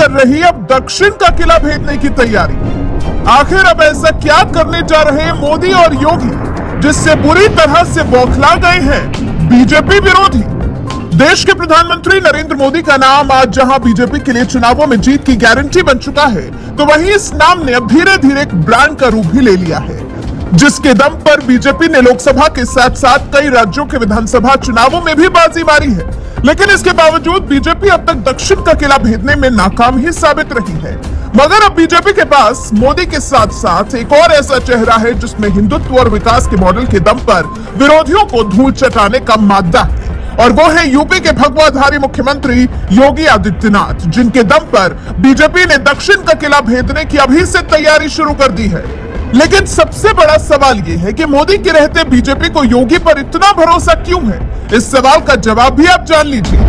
कर रही अब दक्षिण का किला भेदने की तैयारी। आखिर अब ऐसा क्या करने जा रहे हैं मोदी और योगी, जिससे बुरी तरह से बौखला गए हैं बीजेपी विरोधी। देश के प्रधानमंत्री नरेंद्र मोदी का नाम आज जहां बीजेपी के लिए चुनावों में जीत की गारंटी बन चुका है, तो वहीं इस नाम ने अब धीरे धीरे एक ब्रांड का रूप भी ले लिया है, जिसके दम पर बीजेपी ने लोकसभा के साथ साथ कई राज्यों के विधानसभा चुनावों में भी बाजी मारी है। लेकिन इसके बावजूद बीजेपी अब तक दक्षिण का किला भेदने में नाकाम ही साबित रही है। मगर अब बीजेपी के पास मोदी के साथ साथ एक और ऐसा चेहरा है जिसमें हिंदुत्व और विकास के मॉडल के दम पर विरोधियों को धूल चटाने का मादा है, और वो है यूपी के भगवाधारी मुख्यमंत्री योगी आदित्यनाथ, जिनके दम पर बीजेपी ने दक्षिण का किला भेदने की अभी से तैयारी शुरू कर दी है। लेकिन सबसे बड़ा सवाल ये है कि मोदी के रहते बीजेपी को योगी पर इतना भरोसा क्यों है? इस सवाल का जवाब भी आप जान लीजिए।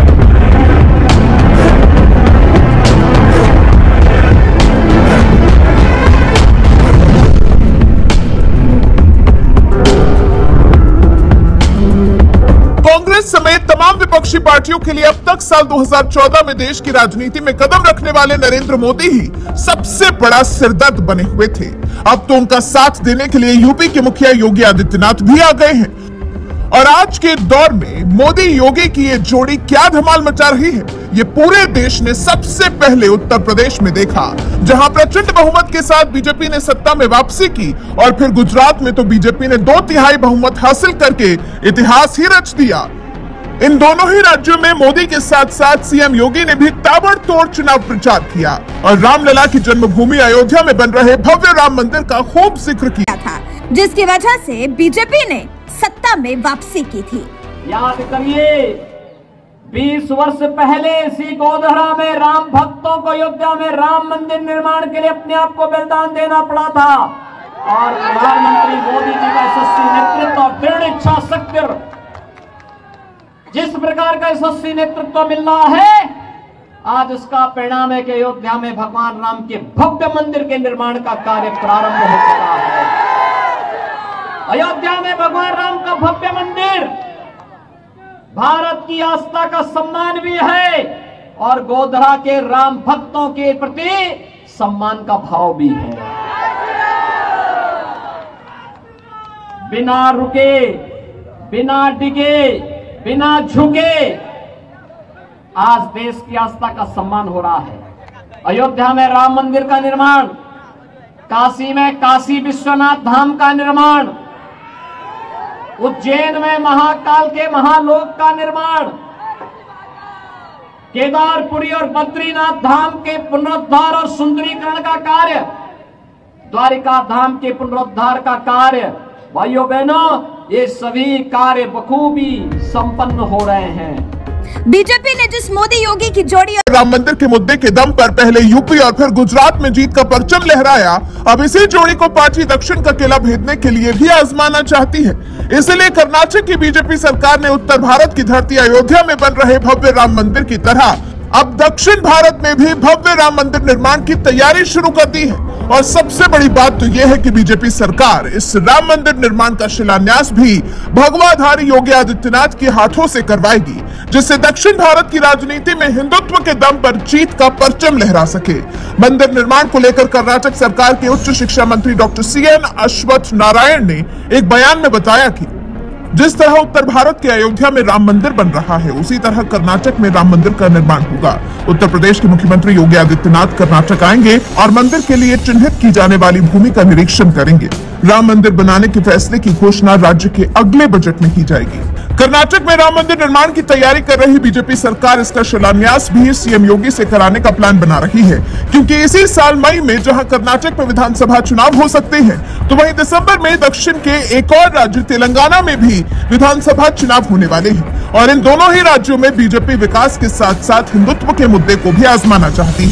कांग्रेस समेत तमाम विपक्षी पार्टियों के लिए अब तक साल 2014 में देश की राजनीति में कदम रखने वाले नरेंद्र मोदी ही सबसे बड़ा सिरदर्द बने हुए थे। अब तो उनका साथ देने के लिए यूपी के मुखिया योगी आदित्यनाथ भी आ गए हैं, और आज के दौर में मोदी योगी की ये जोड़ी क्या धमाल मचा रही है, ये पूरे देश ने सबसे पहले उत्तर प्रदेश में देखा, जहां प्रचंड बहुमत के साथ बीजेपी ने सत्ता में वापसी की, और फिर गुजरात में तो बीजेपी ने 2/3 बहुमत हासिल करके इतिहास ही रच दिया। इन दोनों ही राज्यों में मोदी के साथ साथ सीएम योगी ने भी ताबड़तोड़ चुनाव प्रचार किया और रामलला की जन्मभूमि अयोध्या में बन रहे भव्य राम मंदिर का खूब जिक्र किया था, जिसकी वजह से बीजेपी ने सत्ता में वापसी की थी। याद करिए, 20 वर्ष पहले इसी गोधरा में राम भक्तों को अयोध्या में राम मंदिर निर्माण के लिए अपने आप को बलिदान देना पड़ा था, और प्रधानमंत्री मोदी जी का यशस्वी नेतृत्व और दृढ़ इच्छा शक्ति, जिस प्रकार का यशस्वी नेतृत्व मिल रहा है, आज उसका परिणाम है कि अयोध्या में भगवान राम के भव्य मंदिर के निर्माण का कार्य प्रारंभ हो चुका है। अयोध्या में भगवान राम का भव्य मंदिर भारत की आस्था का सम्मान भी है, और गोधरा के राम भक्तों के प्रति सम्मान का भाव भी है। बिना रुके, बिना डिगे, बिना झुके आज देश की आस्था का सम्मान हो रहा है। अयोध्या में राम मंदिर का निर्माण, काशी में काशी विश्वनाथ धाम का निर्माण, उज्जैन में महाकाल के महालोक का निर्माण, केदारपुरी और बद्रीनाथ धाम के पुनरुद्धार और सुंदरीकरण का कार्य, द्वारिका धाम के पुनरुद्धार का कार्य, भाइयों बहनों, ये सभी कार्य बखूबी संपन्न हो रहे हैं। बीजेपी ने जिस मोदी योगी की जोड़ी राम मंदिर के मुद्दे के दम पर पहले यूपी और फिर गुजरात में जीत का परचम लहराया, अब इसी जोड़ी को पार्टी दक्षिण का किला भेदने के लिए भी आजमाना चाहती है। इसलिए कर्नाटक की बीजेपी सरकार ने उत्तर भारत की धरती अयोध्या में बन रहे भव्य राम मंदिर की तरह अब दक्षिण भारत में भी भव्य राम मंदिर निर्माण की तैयारी शुरू कर दी है। और सबसे बड़ी बात तो यह है कि बीजेपी सरकार इस राम मंदिर निर्माण का शिलान्यास भी भगवाधारी योगी आदित्यनाथ के हाथों से करवाएगी, जिससे दक्षिण भारत की राजनीति में हिंदुत्व के दम पर जीत का परचम लहरा सके। मंदिर निर्माण को लेकर कर्नाटक सरकार के उच्च शिक्षा मंत्री डॉक्टर CN अश्वत्थ नारायण ने एक बयान में बताया कि जिस तरह उत्तर भारत के अयोध्या में राम मंदिर बन रहा है, उसी तरह कर्नाटक में राम मंदिर का निर्माण होगा। उत्तर प्रदेश के मुख्यमंत्री योगी आदित्यनाथ कर्नाटक आएंगे और मंदिर के लिए चिन्हित की जाने वाली भूमि का निरीक्षण करेंगे। राम मंदिर बनाने के फैसले की घोषणा राज्य के अगले बजट में की जाएगी। कर्नाटक में राम मंदिर निर्माण की तैयारी कर रही बीजेपी सरकार इसका शिलान्यास भी सीएम योगी से कराने का प्लान बना रही है, क्योंकि इसी साल मई में जहां कर्नाटक में विधानसभा चुनाव हो सकते हैं, तो वहीं दिसंबर में दक्षिण के एक और राज्य तेलंगाना में भी विधानसभा चुनाव होने वाले हैं, और इन दोनों ही राज्यों में बीजेपी विकास के साथ साथ हिंदुत्व के मुद्दे को भी आजमाना चाहती है।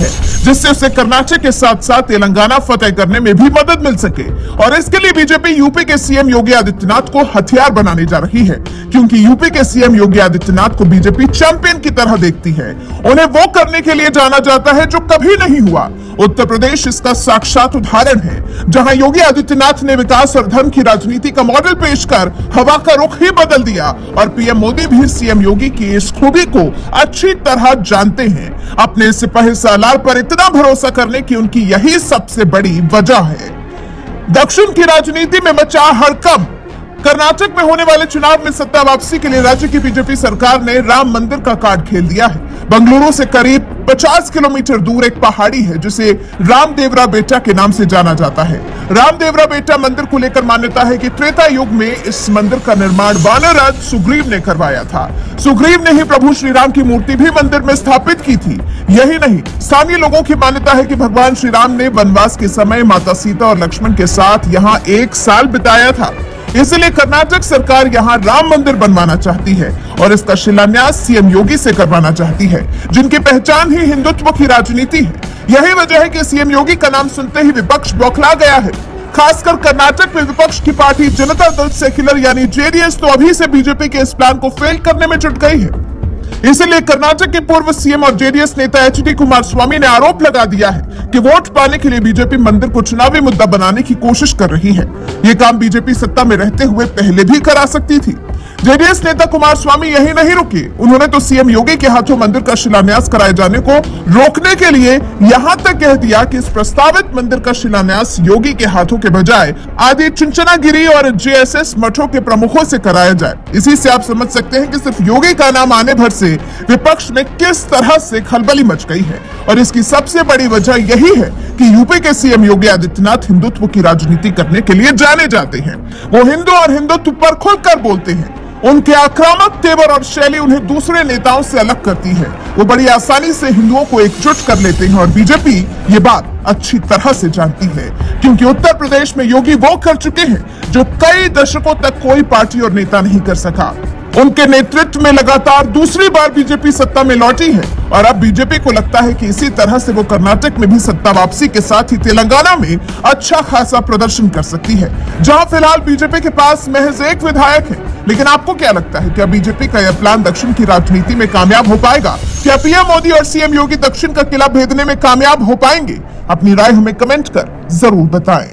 जिससे उसे कर्नाटक के साथ साथ तेलंगाना फतेह करने में भी मदद मिल सके। और इसके लिए बीजेपी यूपी के सीएम योगी आदित्यनाथ को हथियार बनाने जा रही है, क्योंकि यूपी के सीएम योगी आदित्यनाथ को बीजेपी चैंपियन की तरह देखती है। उन्हें वो करने के लिए जाना जाता है जो कभी नहीं हुआ। उत्तर प्रदेश इसका साक्षात उदाहरण है, जहां योगी आदित्यनाथ ने विकास और धर्म की राजनीति का मॉडल पेश कर हवा का रुख ही बदल दिया। और पीएम मोदी भी सीएम योगी की इस खूबी को अच्छी तरह जानते हैं। अपने सिपाही सालार पर इतना भरोसा करने की उनकी यही सबसे बड़ी वजह है। दक्षिण की राजनीति में मचा हड़कंप। कर्नाटक में होने वाले चुनाव में सत्ता वापसी के लिए राज्य की बीजेपी सरकार ने राम मंदिर का कार्ड खेल दिया है। बंगलुरु से करीब 50 किलोमीटर दूर एक पहाड़ी है जिसे रामदेवरा बेटा के नाम से जाना जाता है। रामदेवरा बेटा मंदिर को लेकर मान्यता है कि त्रेता युग में इस मंदिर का निर्माण वानरराज सुग्रीव ने करवाया था। सुग्रीव ने ही प्रभु श्री राम की मूर्ति भी मंदिर में स्थापित की थी। यही नहीं, स्थानीय लोगों की मान्यता है कि भगवान श्री राम ने वनवास के समय माता सीता और लक्ष्मण के साथ यहाँ 1 साल बिताया था। इसलिए कर्नाटक सरकार यहां राम मंदिर बनवाना चाहती है और इसका शिलान्यास सीएम योगी से करवाना चाहती है, जिनकी पहचान ही हिंदुत्व की राजनीति है। यही वजह है कि सीएम योगी का नाम सुनते ही विपक्ष बौखला गया है। खासकर कर्नाटक में विपक्ष की पार्टी जनता दल सेक्युलर यानी जेडीएस तो अभी से बीजेपी के इस प्लान को फेल करने में जुट गई है। इसलिए कर्नाटक के पूर्व सीएम और जेडीएस नेता एचडी कुमारस्वामी ने आरोप लगा दिया है कि वोट पाने के लिए बीजेपी मंदिर को चुनावी मुद्दा बनाने की कोशिश कर रही है। ये काम बीजेपी सत्ता में रहते हुए पहले भी करा सकती थी। जेडीएस नेता कुमारस्वामी यही नहीं रुके, उन्होंने तो सीएम योगी के हाथों मंदिर का शिलान्यास कराए जाने को रोकने के लिए यहां तक कह दिया कि इस प्रस्तावित मंदिर का शिलान्यास योगी के हाथों के बजाय आदि चुनचनागिरी और जेएसएस मठों के प्रमुखों से कराया जाए। इसी से आप समझ सकते हैं कि सिर्फ योगी का नाम आने भर से विपक्ष में किस तरह से खलबली मच गई है। और इसकी सबसे बड़ी वजह यही है कि यूपी के सीएम योगी आदित्यनाथ हिंदुत्व की राजनीति करने के लिए जाने जाते हैं। वो हिंदू और हिंदुत्व पर खुलकर बोलते हैं। उनके आक्रामक तेवर और शैली उन्हें दूसरे नेताओं से अलग करती है। वो बड़ी आसानी से हिंदुओं को एकजुट कर लेते हैं और बीजेपी ये बात अच्छी तरह से जानती है, क्योंकि उत्तर प्रदेश में योगी वो कर चुके हैं जो कई दशकों तक कोई पार्टी और नेता नहीं कर सका। उनके नेतृत्व में लगातार दूसरी बार बीजेपी सत्ता में लौटी है और अब बीजेपी को लगता है कि इसी तरह से वो कर्नाटक में भी सत्ता वापसी के साथ ही तेलंगाना में अच्छा खासा प्रदर्शन कर सकती है, जहां फिलहाल बीजेपी के पास महज एक विधायक है। लेकिन आपको क्या लगता है, क्या बीजेपी का यह प्लान दक्षिण की राजनीति में कामयाब हो पाएगा? क्या पीएम मोदी और सीएम योगी दक्षिण का किला भेदने में कामयाब हो पाएंगे? अपनी राय हमें कमेंट कर जरूर बताएं।